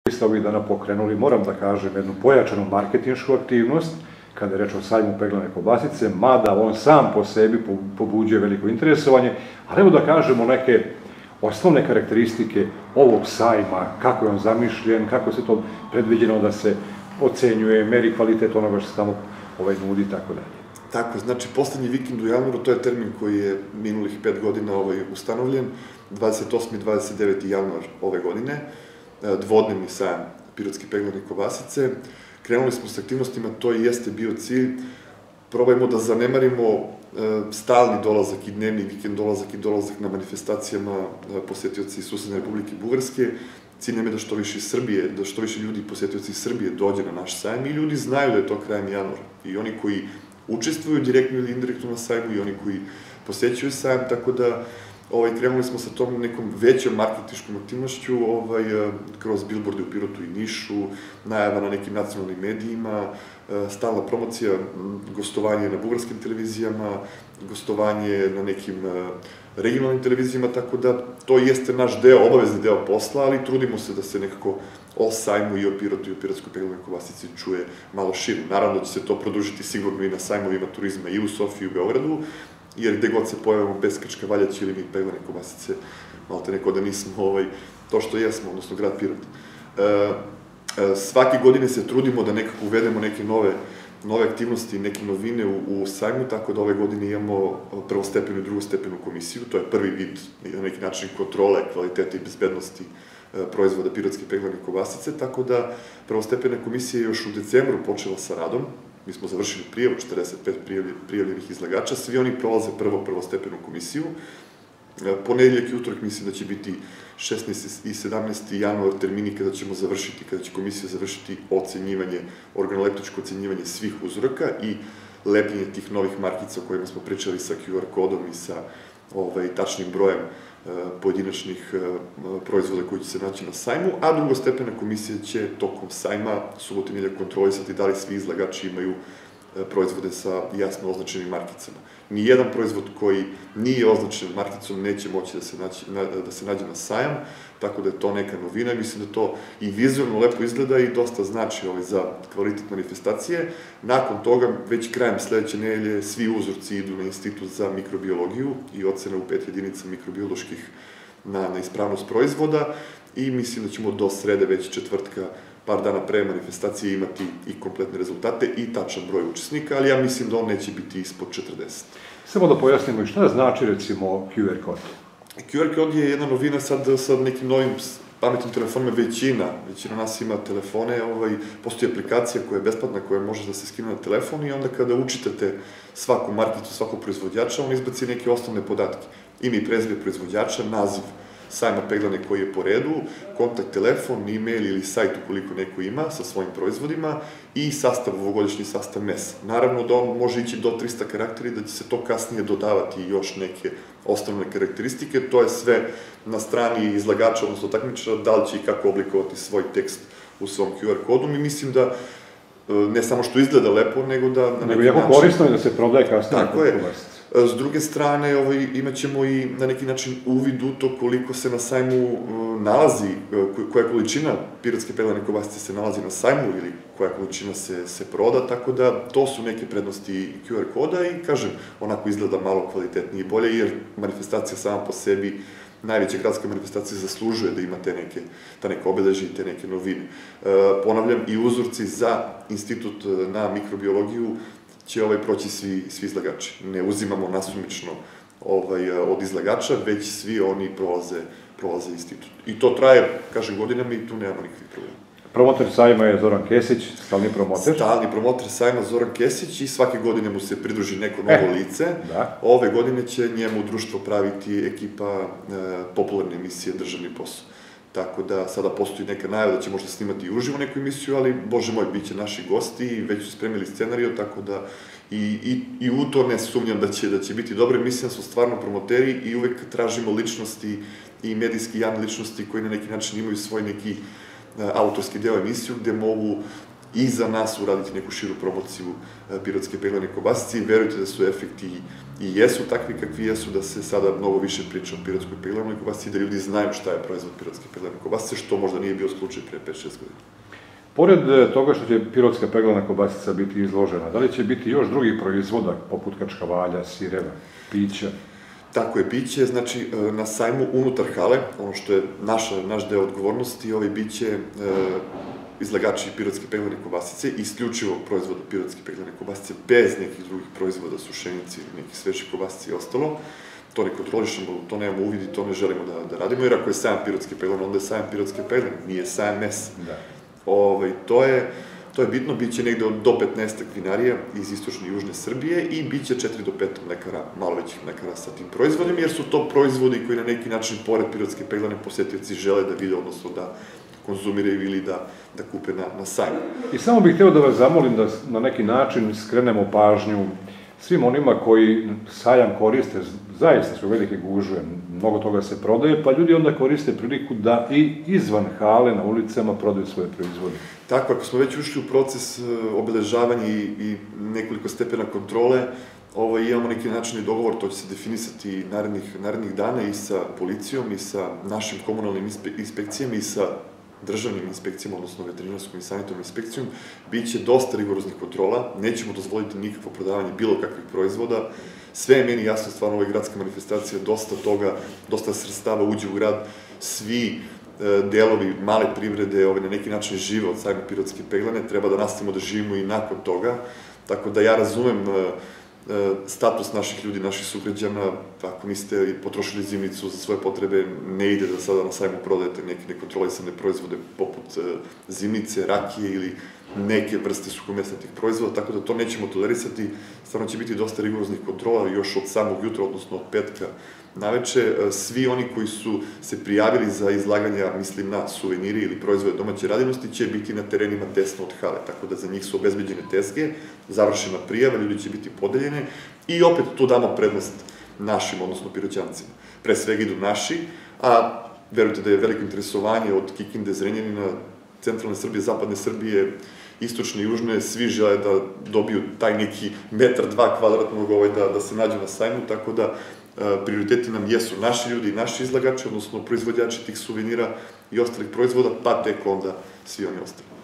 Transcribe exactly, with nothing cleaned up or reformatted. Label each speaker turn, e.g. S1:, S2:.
S1: ste ovih dana pokrenuli, moram da kažem, jednu pojačanu marketinšku aktivnost, kada je reč o sajmu peglane kobasice, mada on sam po sebi pobuđuje veliko interesovanje, ali evo da kažemo neke osnovne karakteristike ovog sajma, kako je on zamišljen, kako se to predviđeno da se ocenjuje, meri kvalitet onoga što se tamo nudi i tako dalje.
S2: Tako, znači, poslednji vikend u januaru, to je termin koji je minulih pet godina ustanovljen, dvadeset osmi i dvadeset deveti januar ove godine, dvodnevni sajam pirotske peglane kobasice. Krenuli smo s aktivnostima, to i jeste bio cilj. Probajmo da zanemarimo stalni dolazak i dnevni vikend dolazak i dolazak na manifestacijama posetioci iz susedne Republike Bugarske. Cilj nam je da što više iz Srbije, da što više ljudi posetioci iz Srbije dođe na naš sajam i ljudi znaju da je to krajem januara. I oni koji učestvuju direktno ili indirektno na sajmu i oni koji posećuju sajam, tako da krenuli smo sa tom nekom većom marketinškom aktivnošću kroz bilborde u Pirotu i Nišu, najava na nekim nacionalnim medijima, stalna promocija, gostovanje na bugarskim televizijama, gostovanje na nekim regionalnim televizijama, tako da to jeste naš deo, obavezni deo posla, ali trudimo se da se nekako o sajmu i o Pirotu i o pirotskoj peglanoj kobasici čuje malo šire. Naravno da će se to produžiti sigurno i na sajmovima turizma i u Sofiji i u Beogradu, jer gde god se pojavimo bez Krčka, Valjaće ili mi peglane kobasice, malo te neko da nismo to što jesmo, odnosno grad Pirot. Svake godine se trudimo da nekako uvedemo neke nove aktivnosti, neke novine u sajmu, tako da ove godine imamo prvostepenu i drugostepenu komisiju, to je prvi vid, na neki način, kontrole kvaliteta i bezbednosti proizvoda pirotske peglane kobasice, tako da prvostepena komisija je još u decembru počela sa radom. Mi smo završili prijavu, četrdeset pet prijavljenih izlagača, svi oni prolaze prvo prvostepenu komisiju. Ponedeljak i utorak mislim da će biti šesnaesti i sedamnaesti januar termini kada ćemo završiti, kada će komisija završiti ocenjivanje, organoleptičko ocenjivanje svih uzoraka i lepljenje tih novih markica o kojima smo pričali sa Q R kodom i sa tačnim brojem pojedinačnih proizvoda koji će se naći na sajmu, a drugostepena komisija će tokom sajma subotu i nedelju kontrolisati da li svi izlagači imaju proizvode sa jasno označenim markicama. Nijedan proizvod koji nije označen markicom neće moći da se nađe na sajam, tako da je to neka novina i mislim da to i vizualno lepo izgleda i dosta znači za kvalitet manifestacije. Nakon toga, već krajem sledeće nedelje, svi uzorci idu na Institut za mikrobiologiju i ocena u pet jedinica mikrobioloških na ispravnost proizvoda i mislim da ćemo do srede već četvrtka, par dana pre manifestacije, imati i kompletne rezultate i tačan broj učesnika, ali ja mislim da on neće biti ispod četrdeset.
S1: Samo da pojasnimo i šta znači, recimo, Q R kod?
S2: Q R kod je jedna novina sad sa nekim novim pametnim telefonima, većina, većina nas ima telefone, postoji aplikacija koja je besplatna, koja može da se skine na telefon i onda kada učitate svaku markicu, svakog proizvođača, on izbaci neke osnovne podatke. Ime i prezime proizvođača, naziv sajma peglane koji je po redu, kontakt telefon, e-mail ili sajt ukoliko neko ima sa svojim proizvodima i sastav, ovogodišnji sastav mesa. Naravno da on može ići do trista karakteri, da će se to kasnije dodavati još neke osnovne karakteristike. To je sve na strani izlagača, odnosno takmičara, da li će i kako oblikovati svoj tekst u svom Q R kodu. Mi mislim da ne samo što izgleda lepo, nego da na neki način...
S1: Nego jako korisno je da se prodaje kasnije.
S2: Tako je. S druge strane, imat ćemo i na neki način uvid u to koliko se na sajmu nalazi, koja količina pirotske peglane kobasice se nalazi na sajmu ili koja količina se proda, tako da to su neke prednosti Q R koda i, kažem, onako izgleda malo kvalitetnije i bolje, jer manifestacija sama po sebi, najveća gradska manifestacija, zaslužuje da ima te neke obeleže i te neke novine. Ponavljam, i uzorci za Institut na mikrobiologiju će proći svi izlagači. Ne uzimamo nasumično od izlagača, već svi oni prolaze institut. I to traje, kažem, godinama i tu nemamo nikakvih problema.
S1: Promoter sajma je Zoran Kesić, stalni promoter.
S2: Stalni promoter sajma Zoran Kesić i svake godine mu se pridruži neko novo lice. Ove godine će njemu društvo praviti ekipa popularne emisije Državni posao. Tako da sada postoji neka najava da će možda snimati i uživo neku emisiju, ali, bože moj, bit će naši gosti i već su spremili scenario, tako da i u to ne sumnjam da će biti dobro. Mislim da su stvarno promoteri i uvek tražimo ličnosti i medijski javne ličnosti koji na neki način imaju svoj neki autorski deo emisiju, gde mogu i za nas uraditi neku širu promociju pirotske peglane kobasice i verujte da su efekti i jesu takvi kakvi jesu, da se sada mnogo više priča o pirotskoj peglanoj kobasici i da ljudi znaju šta je proizvod pirotske peglane kobasice, što možda nije bio slučaj pre pet šest godina.
S1: Pored toga što će pirotska peglana kobasica biti izložena, da li će biti još drugih proizvoda, poput kačkavalja, sireva, pića?
S2: Tako je, piće, znači, na sajmu unutar hale, ono što je naš deo odgovornosti, ovaj biće izlagači pirotske peglane kobasice, isključivo proizvoda pirotske peglane kobasice, bez nekih drugih proizvoda, sušenici, nekih svežih kobasice i ostalo. To ne kontrolišemo, to nemamo uvid i to ne želimo da radimo, jer ako je sajam pirotske peglane, onda je sajam pirotske peglane, nije sajam mesa. To je To je bitno, bit će negde do petnaestak vinarija iz istočne i južne Srbije i bit će četiri do pet mlekara, malo većih mlekara sa tim proizvodima, jer su to proizvodi koji na neki način, pored pirotske peglane, posetioci žele da vide, odnosno da konzumiraju ili da kupe na sajmu.
S1: I samo bih hteo da vas zamolim da na neki način skrenemo pažnju svim onima koji sajam koriste, zaista su velike gužve, mnogo toga se prodaje, pa ljudi onda koriste priliku da i izvan hale na ulicama prodaju svoje proizvode.
S2: Tako, ako smo već ušli u proces obeležavanja i nekoliko stepena kontrole, imamo neki način i dogovor, to će se definisati narednih dana i sa policijom i sa našim komunalnim inspekcijama i sa državnim inspekcijama, odnosno veterinarskom i sanitarnom inspekcijom, bit će dosta rigoroznih kontrola, nećemo dozvoliti nikakvo prodavanje bilo kakvih proizvoda. Sve je meni jasno, stvarno, ovo je gradska manifestacija, dosta toga, dosta sredstava uđe u grad, svi delovi male privrede na neki način žive od sajma pirotske peglane, treba da nastavimo da živimo i nakon toga, tako da ja razumem status naših ljudi, naših sugrađana, ako niste potrošili zimnicu za svoje potrebe, ne ide da sada na sajmu prodajete neke nekontrolisane proizvode poput zimnice, rakije ili neke vrste suhomesnatih proizvoda, tako da to nećemo tolerisati, stvarno će biti dosta rigoroznih kontrola još od samog jutra, odnosno od petka naveče. Svi oni koji su se prijavili za izlaganje, mislim na suveniri ili proizvode domaće radinosti, će biti na terenima desno od hale, tako da za njih su obezbeđene tezge, završena prijava, ljudi će biti podeljene i opet tu damo prednost našim, odnosno piroćancima. Pre svega idu naši, a verujte da je veliko interesovanje od Kikinde, Zrenjanina, centralne Srbije, zapadne Srbije, istočne i južne, svi žele da dobiju taj neki metar, dva kvadratnog da se nađu na sajmu, tako da prioriteti nam jesu naši ljudi i naši izlagači, odnosno proizvodjači tih suvenira i ostalih proizvoda, pa tek onda svi oni ostali.